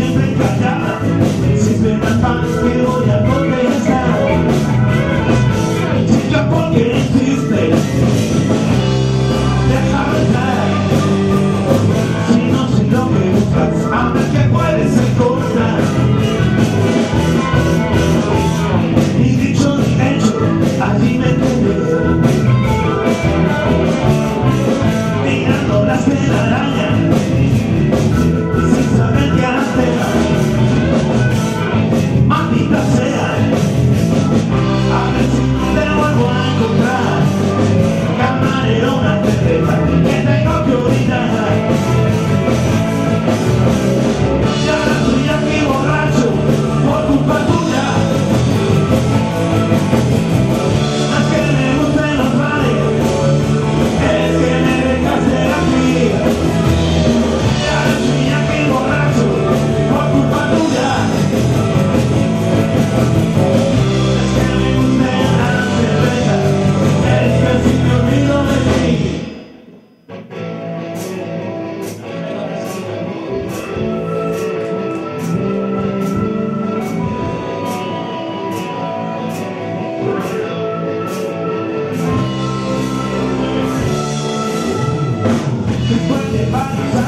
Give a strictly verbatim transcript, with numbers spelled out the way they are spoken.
siempre callada, si suena pan que voy a contestar. Chica, ¿por qué insistes? Déjame estar. Si no sé lo que buscas, ahora que puedes encontrar. Y dicho y hecho, allí me quedé, mirando las telarañas sin saber qué hacer. Maldita sea, a ver si te vuelvo a encontrar. Camarero, una cerveza que tengo que olvidar. Y ahora estoy aquí borracho por culpa tuya. No es que me gusten los bares, es que me dejaste aquí. Y ahora estoy aquí borracho por culpa tuya. Es que me gusten las cervezas, es que si me olvido de ti. Después de varios